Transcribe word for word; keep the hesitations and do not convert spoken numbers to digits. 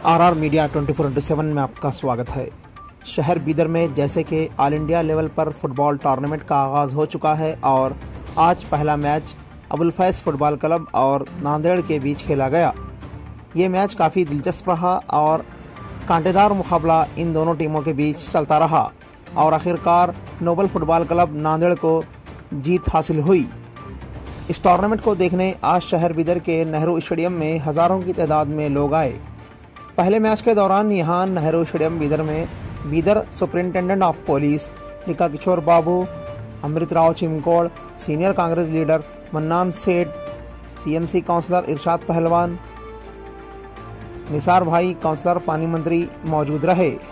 Are-are media twenty four into seven में आपका स्वागत है। शहर बीदर में जैसे कि ऑल इंडिया लेवल पर फुटबॉल टूर्नामेंट का आगाज़ हो चुका है और आज पहला match Abul Faiz football club और नांदेड़ के बीच खेला गया। ये मैच काफ़ी दिलचस्प रहा और कांटेदार मुकाबला इन दोनों टीमों के बीच चलता रहा और आखिरकार नोबल फुटबॉल क्लब नांदेड़ को जीत हासिल हुई। इस टूर्नामेंट को देखने आज शहर बीदर के नेहरू स्टेडियम में हज़ारों की तादाद में लोग आए। पहले मैच के दौरान यहां नेहरू स्टेडियम बीदर में Bidar superintendent of police Nika Kishore Babu, Amrit Rao Chimkod, senior Congress leader Mannan Seth, CMC councillor Irshad Pehalwan, Nisar भाई काउंसलर पानी मंत्री मौजूद रहे।